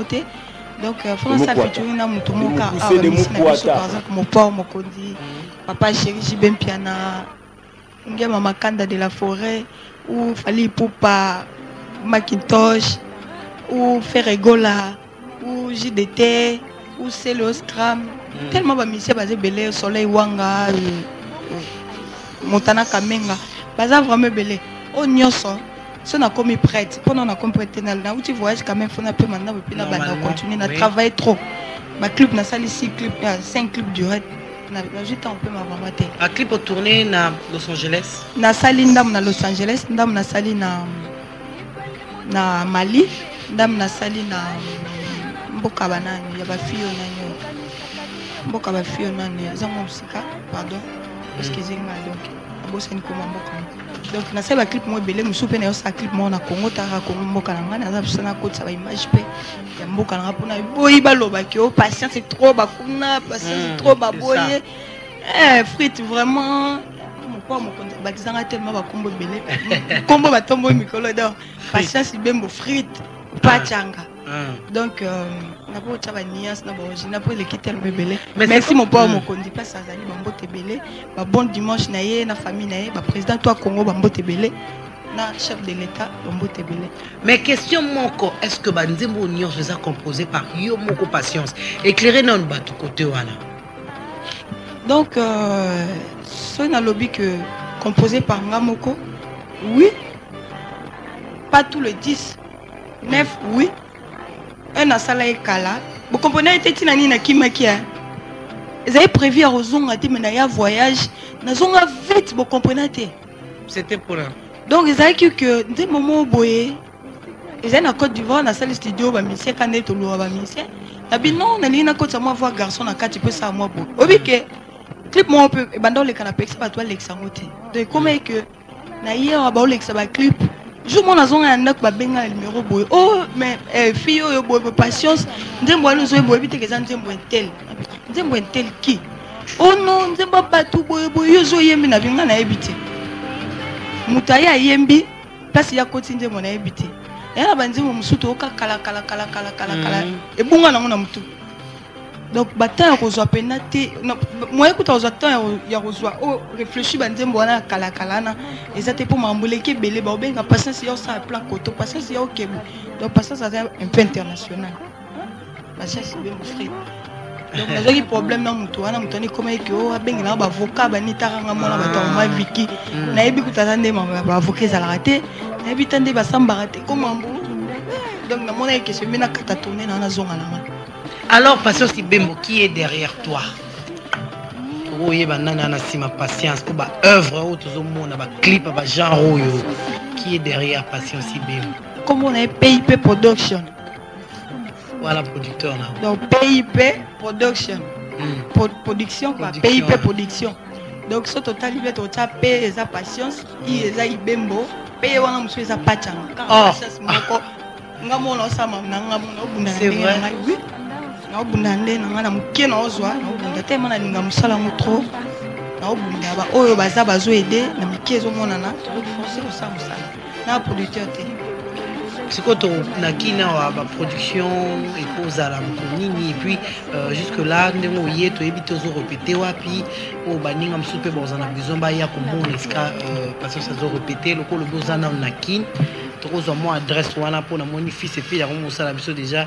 côté. Donc, France a fait une amutumoka. Par exemple, mon père, mon condi, papa chéri, Jibem Piana, Maman Kanda de la forêt, ou Fali Poupa, Macintosh, ou Ferregola, ou JDT, ou Celo Scram. Tellement de missions basées belé, Soleil Wanga, Montana Kamenga, basées vraiment belé. Oh, Nyoso. Si on a commis prête, pendant on a commis prête, où tu voyages quand même, il faut un peu maintenant, et puis là, on continue, on a travaillé trop. Ma clip, on a sali 6 clips, 5 clips du reste. On a juste un peu ma maman. Un clip au tourné à Los Angeles? Na sali ndam na Los Angeles, ndam na sali na Mali, ndam na sali na Mboka banani, ya ba fio nani. Mboka ba fio nani, zango musika, pardon. Excusez-moi donc. Bosse ni comment Mboka. Donc na sali ba clip mo belé musupe na yo sa clip mo na Congo tara Congo Mboka na ngana za bisana ko sa ba image pe. Ya Mboka na pona boyi ba loba ki o patience c'est trop ba kuna, patience c'est trop ba boye. Frites vraiment mon bakizanga tellement ba combo belé. Combo ba tombo mikolo donc patience bembo frites pas changa. Donc na po taba nias na ba na po le kitel belé. Merci mon père mon kondi pas ça zali ba mbote belé. Ba bon dimanche na ye na famille na ye ba président toi Congo ba mbote belé. Na chef de l'état ba mbote belé. Mais question moko, est-ce que ba nzembo nyos les a composé par yo moko patience éclairer non ba tout côté wana? Donc ce n'a lobby que composé par Ngamoko, oui. Pas tous les 10. 9, oui. Un asala et kala. Vous comprenez, était nani na kimakia. Ils avaient prévu à Rozonga, mais il y a voyage. Nazonga vite, vous comprenez. C'était pour là. Donc ils avaient que des moments boyé. Ils avaient na Côte d'Ivoire, na salle studio, ba monsieur Kané to lo ba monsieur. Tabi non, na lina Côte moi voir garçon na 4 peu ça moi beau. Obike. Clip moi un peu dans les canapés, c'est pas toi l'examoté. Donc comment que na hier on ba l'exaba clip. Je mon azon un nak ba benga le numéro boy. Oh mais fille yo boy patience. Ndembo nous zo boy bité que ndembo tel. Ndembo tel qui? Oh non, ndembo pas tout boy boy yo zo yembi na binga na ebité. Mutaya yembi place ya koti ndembo na ebité. Ya banzi mo musuto oka kala e bunga na mona mutu. Donc bataille reçoit penalty moi écoute aux attends il y a reçoit oh réfléchir banzembo wana kala na et ça pour m'embouler qui belé ba benga patience yo ça plan koto patience yo ok donc patience ça un peu international patience c'est bien frère donc les autres problème na mutu wana mutani comment que oh benga na ba avocat ba ni taranga mona ba toma viki na yebi kutazande ba avocat za raté na yebi tande ba samba raté comment donc na mona que c'est mena kata tourner na zonga na. Alors, Patience Bembo, qui est derrière toi? Oui, ma patience, pour ma œuvre, ma clip, ma genre, qui est derrière Patience Bembo? Comme on est PIP Production. Voilà, producteur. Là. Donc, PIP Production. Production, quoi. PIP Production. Donc, ce total, il va être P, sa patience, I, sa Bembo, P, on a monsieur, sa patience. C'est vrai. Na obundande na muke na ozwa na obunda te mana linga musala mutro na obunda ba oyo baza bazo aider na muke zo monana to forcer au musala na producteur te siko to na kina wa ba production et pose à la nini et puis jusque là ndengo yé to ebito zo répéter wapi o baninga msupe bozana besoin ba ya ko mon eska parce que ça zo répéter le ko le bozana na kin to ko mo adresse wana pour na moni fils et fille ya ko musala biso déjà.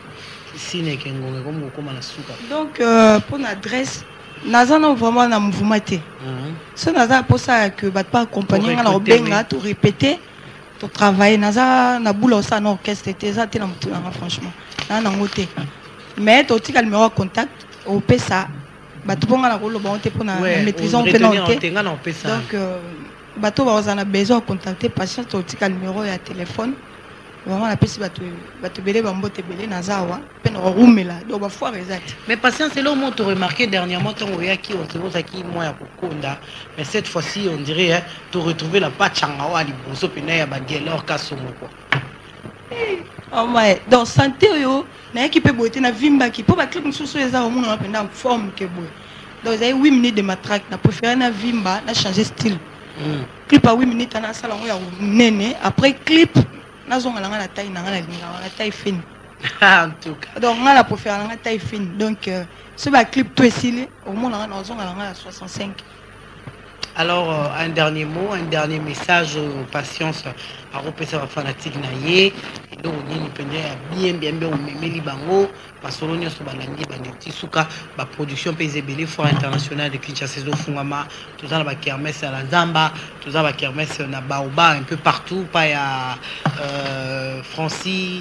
Donc pour l'adresse nazana vraiment na mouvement te so naza pour ça que bat pas accompagner na obenga to répéter to travailler naza na boulot ça na orchestre te ça te na mutu na franchement na ngote mais to tika numéro contact au pesa bato bonga na kolo ba te pour na maîtriser on peut noter donc bato ba ozana besoin contacter patient to tika numéro ya téléphone. Vraiment la peste bato belé bambote belé nazawa peine roumela donc ba fois exact. Mais patience c'est là où on t'a remarqué dernièrement ton oyaki on se voit qui moi ya kokonda mais cette fois-ci on dirait hein tu retrouver la pachanga wa liboso pena ya bagel or kasomo quoi. Oh my dans santé yo na équipe boté na vimba ki pour ba clip mususu eza au monde penda en forme que boy. Donc j'ai 8 minutes de matraque na préféré na vimba na changer style. Clip à 8 minutes na salon ya nene après clip nazonga langa na taille na linga na taille fine En tout cas. Donc, on a pour faire la taille fine. Donc, ce clip, tout est au moins, on a 65. Alors, un dernier mot, un dernier message aux patience à repasser à fanatique naïe. Donc, on bien mais bango parce que l'on est sur la souka la production PZBL Foire internationale de Kinshasa Fungama, tout ça la kermesse à la Zamba, tout ça la kermesse na Baoba un peu partout, pas à Francis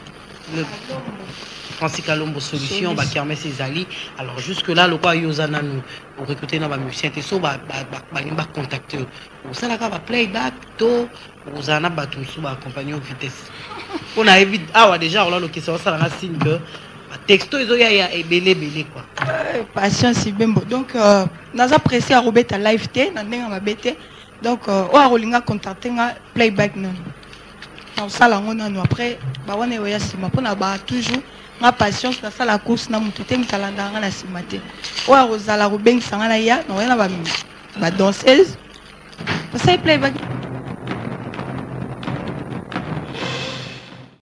Kalombo solution ba kermesse ezali. Alors jusque là le quoi yozana nous pour recruter na ba musicien te so ba contacter au ça la ka ba playback to ozana ba tout so ba accompagner au vitesse. On a évité ah déjà on a le question ça la signe que texto ils ont ya belé quoi. Patience bembo. Donc naza pressé à Robert à live té na ndenga mabete. Donc o a rolinga contacter nga playback non. On ça la on a après ba wana yo ya sima pona ba toujours ma patience na ça la course na mutu te mtalanda nga na sima te. O a rozala robeng sanga na ya na ba danseuse. Ça playback